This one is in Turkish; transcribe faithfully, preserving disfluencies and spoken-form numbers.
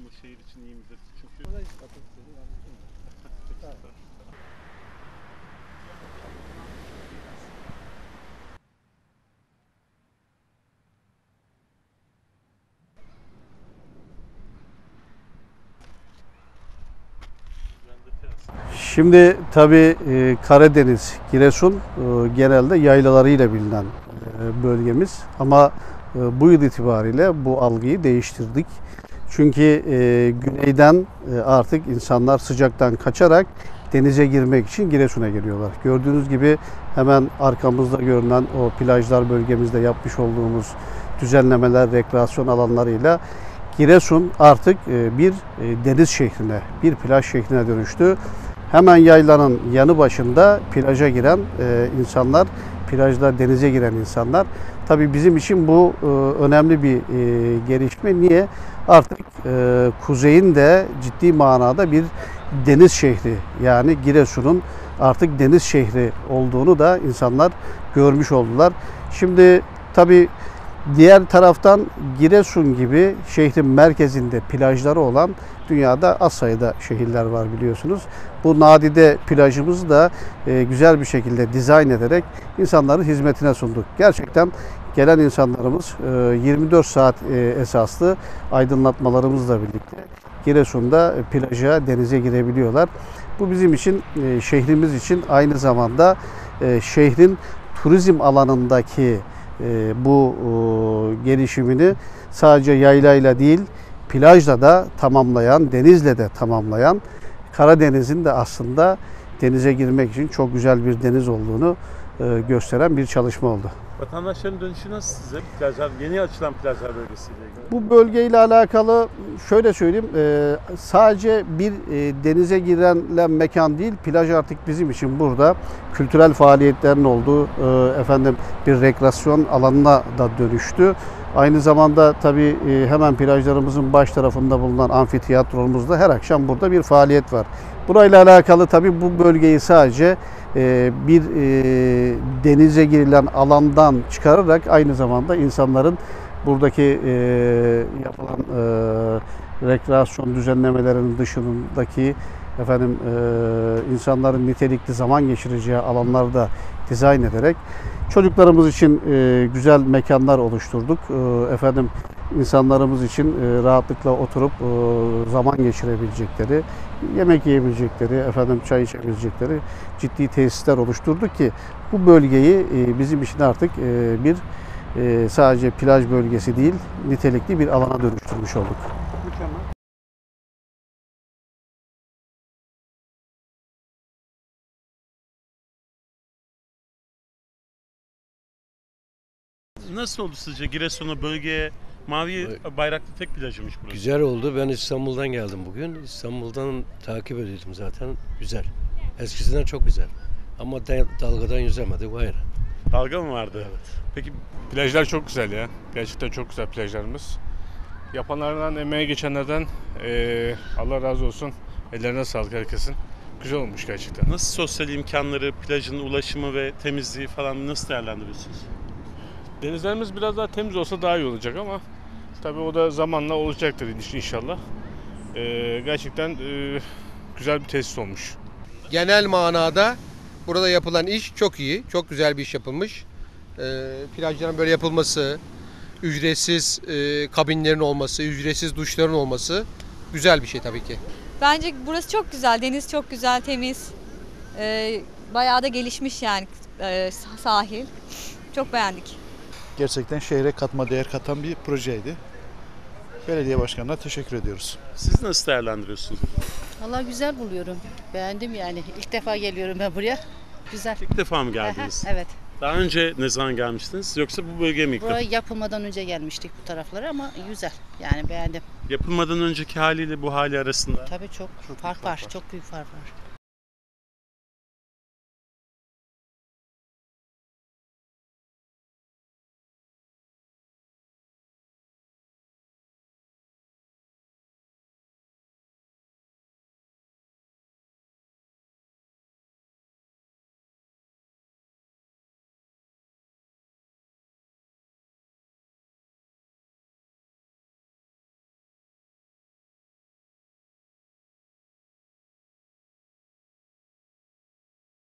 mu? Şehir için iyi midir? Çünkü Şimdi tabii e, Karadeniz, Giresun e, genelde yaylalarıyla bilinen e, bölgemiz. Ama e, bu yıl itibariyle bu algıyı değiştirdik. Çünkü e, güneyden e, artık insanlar sıcaktan kaçarak denize girmek için Giresun'a geliyorlar. Gördüğünüz gibi hemen arkamızda görünen o plajlar bölgemizde yapmış olduğumuz düzenlemeler, rekreasyon alanlarıyla Giresun artık e, bir e, deniz şehrine, bir plaj şehrine dönüştü. Hemen yaylanın yanı başında plaja giren e, insanlar, plajda denize giren insanlar. Tabii bizim için bu e, önemli bir e, gelişme. Niye? Artık e, kuzeyin de ciddi manada bir deniz şehri, yani Giresun'un artık deniz şehri olduğunu da insanlar görmüş oldular. Şimdi tabii diğer taraftan Giresun gibi şehrin merkezinde plajları olan dünyada az sayıda şehirler var biliyorsunuz. Bu nadide plajımızı da e, güzel bir şekilde dizayn ederek insanların hizmetine sunduk. Gerçekten gelen insanlarımız e, yirmi dört saat e, esaslı aydınlatmalarımızla birlikte Giresun'da plaja, denize girebiliyorlar. Bu bizim için, e, şehrimiz için aynı zamanda e, şehrin turizm alanındaki e, bu e, gelişimini sadece yaylayla değil, plajla da tamamlayan, denizle de tamamlayan, Karadeniz'in de aslında denize girmek için çok güzel bir deniz olduğunu e, gösteren bir çalışma oldu. vatandaşların dönüşü nasıl size? Plajlar, yeni açılan plajlar bölgesiyle ilgili. Bu bölgeyle alakalı şöyle söyleyeyim, e, sadece bir e, denize girilen mekan değil, plaj artık bizim için burada kültürel faaliyetlerin olduğu e, efendim bir rekreasyon alanına da dönüştü. Aynı zamanda tabii e, hemen plajlarımızın baş tarafında bulunan amfiteyatromuzda her akşam burada bir faaliyet var. Burayla alakalı tabii bu bölgeyi sadece e, bir e, denize girilen alandan çıkararak aynı zamanda insanların buradaki e, yapılan e, rekreasyon düzenlemelerinin dışındaki efendim e, insanların nitelikli zaman geçireceği alanlarda dizayn ederek çocuklarımız için e, güzel mekanlar oluşturduk. E, efendim insanlarımız için e, rahatlıkla oturup e, zaman geçirebilecekleri, yemek yiyebilecekleri, efendim çay içebilecekleri ciddi tesisler oluşturduk ki bu bölgeyi e, bizim için artık e, bir e, sadece plaj bölgesi değil, nitelikli bir alana dönüştürmüş olduk. Mükemmel. Nasıl oldu sizce Giresun'a, bölgeye? Mavi bayraklı tek plajıymış burası. Güzel oldu. Ben İstanbul'dan geldim bugün. İstanbul'dan takip ediyordum zaten. Güzel. Eskisinden çok güzel. Ama dalgadan yüzemedik. O ayrı. Dalga mı vardı? Evet. Peki Plajlar çok güzel ya. Gerçekten çok güzel plajlarımız. Yapanlardan, emeğe geçenlerden eee, Allah razı olsun. Ellerine sağlık herkesin. Güzel olmuş gerçekten. nasıl sosyal imkanları, plajın ulaşımı ve temizliği falan nasıl değerlendiriyorsunuz? Denizlerimiz biraz daha temiz olsa daha iyi olacak ama tabii o da zamanla olacaktır inşallah. Eee, gerçekten eee, güzel bir tesis olmuş. Genel manada burada yapılan iş çok iyi. Çok güzel bir iş yapılmış. E, plajların böyle yapılması, ücretsiz e, kabinlerin olması, ücretsiz duşların olması güzel bir şey tabii ki. Bence burası çok güzel. Deniz çok güzel, temiz. Ee, bayağı da gelişmiş yani e, sahil. Çok beğendik. Gerçekten şehre katma değer katan bir projeydi. Belediye başkanına teşekkür ediyoruz. Siz nasıl değerlendiriyorsunuz? Vallahi güzel buluyorum. Beğendim yani. İlk defa geliyorum ben buraya. Güzel. İlk defa mı geldiniz? Aha, evet. Daha önce ne zaman gelmiştiniz? Yoksa bu bölgeye mi ilk defa? Buraya yapılmadan önce gelmiştik bu taraflara ama güzel. Yani beğendim. Yapılmadan önceki haliyle bu hali arasında Tabii çok, Çok fark büyük var. fark var. Çok büyük fark var.